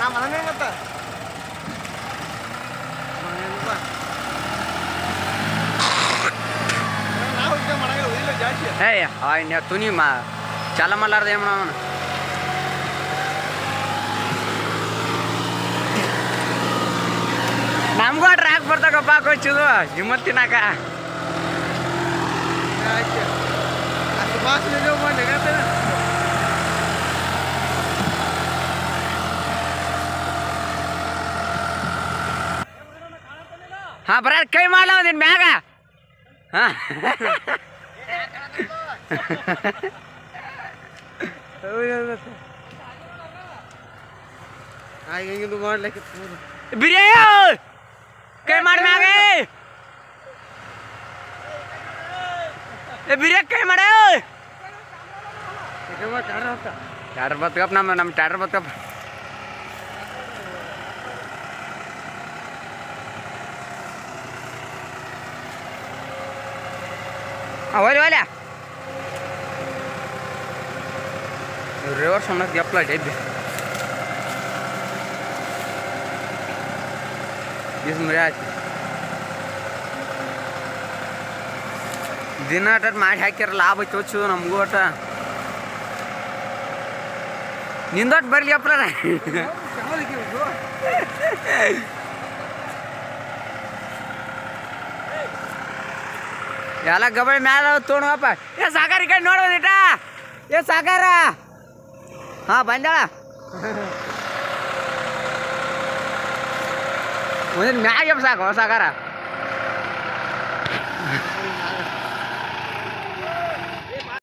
ನಾ ಮನೆ ಮತ್ತ ನಾವು ಇದ್ದ ಮಾಡಂಗಿಲ್ಲ ಇಲ್ಲ ಜಾಸ್ತಿ ಏ ತುನಿ ಚಾಲ ಮಾಡ್ಲಾರ್ದ ಏನು ಮಾಡೋಣ ನಮಗೂ ಟ್ರ್ಯಾಕ್ ಬರ್ತಾಕಪ್ಪ ಕೊಚ್ಚಿದು ಹಿಮ್ಮತ್ ತಿನ್ನಾಕ ಹಾ ಬರ ಕೈ ಮಾಡ್ಲ ನಿನ್ ಮ್ಯಾಗ ಹಾ ಹಿಂಗಿಂದು ಮಾಡ್ಲಿಕ್ಕೆ ಬಿರಿಯಾನಿ ಕೈ ಮಾಡಿ ಮ್ಯಾಗ ಬಿರಿಯಾನಿ ಕೈ ಮಾಡ ಟ್ಯಾಡರ್ ಬತ್ಕಪ್ಪ ನಮ್ಮ ಟ್ಯಾಡರ್ ಬತ್ಕಪ್ಪ ಹೋಲಿ ಹೋಲ ರಿವರ್ಸ್ ಅನ್ನೋದು ಗಪ್ಲ ಡಬ್ಬಿ ಆಯ್ತು ದಿನ ಅಟ ಮಾಡಿ ಹಾಕ್ಯಾರ ಲಾಭ ಐತಿ ಹೊಚ್ಚು ನಮಗೂ ಒಟ ನಿಂದೊಟ್ಟು ಬರ್ಲಿ ಅಪ್ರ ಎಲ್ಲ ಗಬಳಿ ಮ್ಯಾಲ ತೊಗೊಂಡಪ್ಪ ಏ ಸಾಕಾರ ಈ ಕಡೆ ನೋಡೋದಿಟ ಏ ಸಾಕಾರ ಹಾ ಬಂದಾಳ ಒಂದಿನ ಮ್ಯಾಗ ಸಾಕು ಸಾಕಾರ